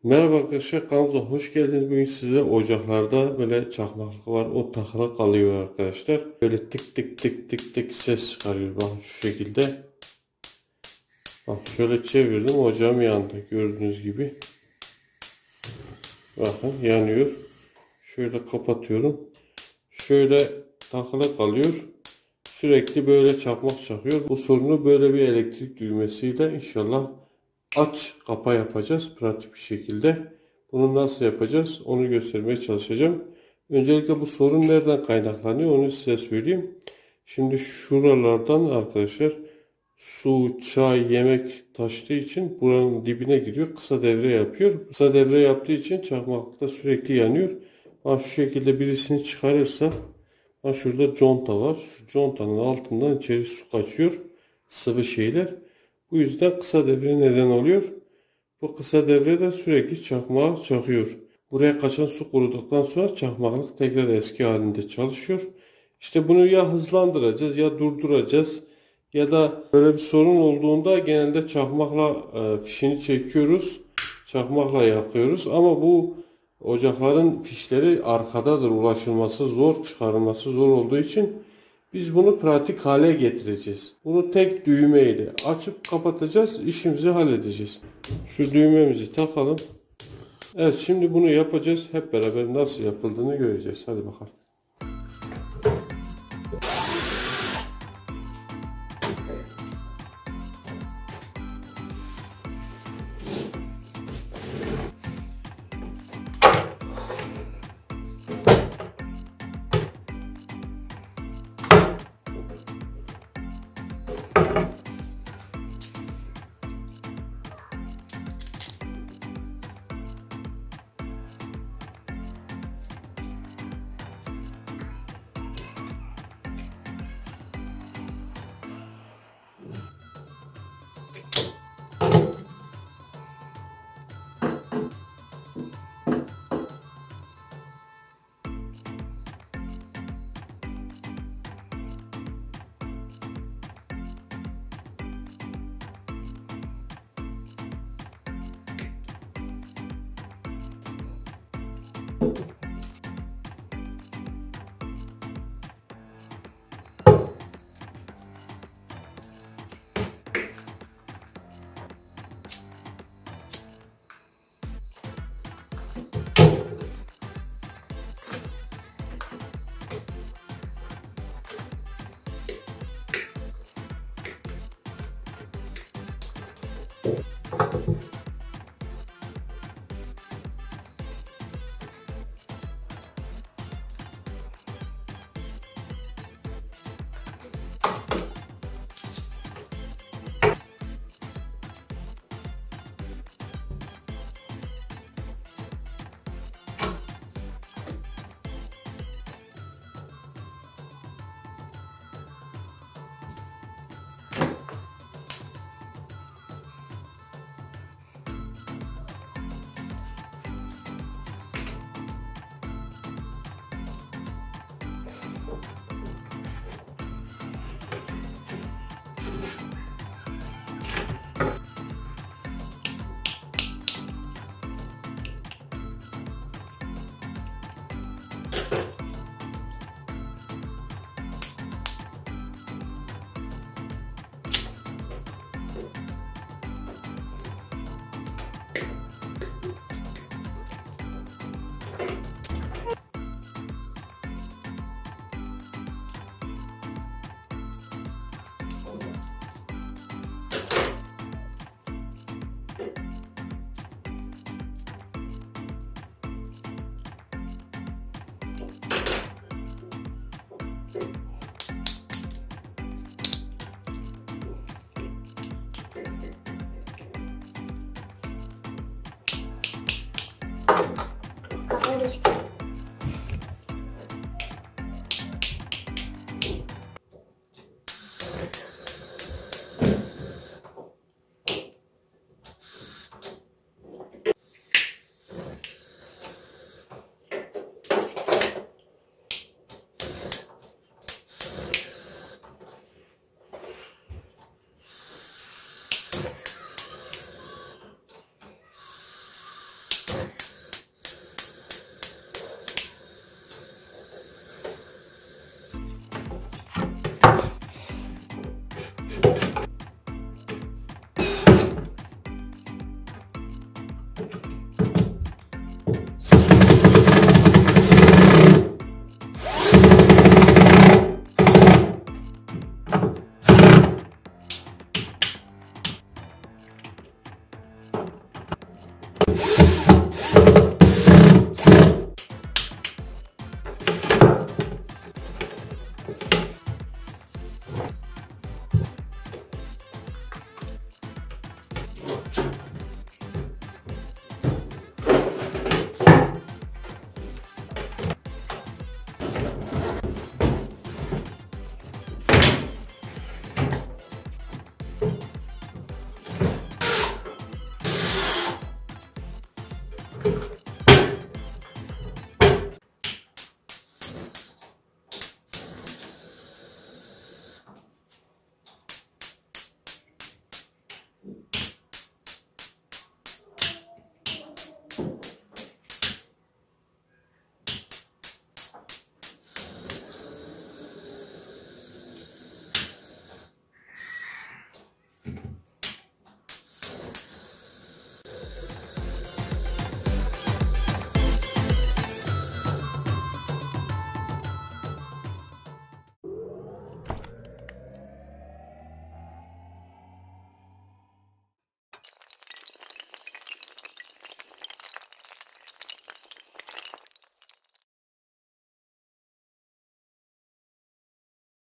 Merhaba arkadaşlar, kanalımıza hoş geldiniz. Bugün size ocaklarda böyle çakmaklık var. O takılı kalıyor arkadaşlar. Böyle tık tık tık tık tık ses çıkarıyor. Bakın şu şekilde. Bak şöyle çevirdim, ocağım yandı. Gördüğünüz gibi. Bakın yanıyor. Şöyle kapatıyorum. Şöyle takılı kalıyor. Sürekli böyle çakmak çakıyor. Bu sorunu böyle bir elektrik düğmesiyle inşallah aç kapa yapacağız pratik bir şekilde. Bunu nasıl yapacağız onu göstermeye çalışacağım. Öncelikle bu sorun nereden kaynaklanıyor onu size söyleyeyim. Şimdi şuralardan arkadaşlar su, çay, yemek taştığı için buranın dibine giriyor. Kısa devre yapıyor. Kısa devre yaptığı için çakmaklıkta sürekli yanıyor. Şu şekilde birisini çıkarırsak şurada conta var. Şu contanın altından içeri su kaçıyor. Sıvı şeyler. Bu yüzden kısa devre neden oluyor. Bu kısa devre de sürekli çakmağı çakıyor. Buraya kaçan su kuruduktan sonra çakmaklık tekrar eski halinde çalışıyor. İşte bunu ya hızlandıracağız ya durduracağız. Ya da böyle bir sorun olduğunda genelde çakmakla fişini çekiyoruz. Çakmakla yakıyoruz. Ama bu ocakların fişleri arkadadır. Ulaşılması zor, çıkarılması zor olduğu için biz bunu pratik hale getireceğiz. Bunu tek düğme ile açıp kapatacağız. İşimizi halledeceğiz. Şu düğmemizi takalım. Evet, şimdi bunu yapacağız. Hep beraber nasıl yapıldığını göreceğiz. Hadi bakalım. Kafam gözüküyor.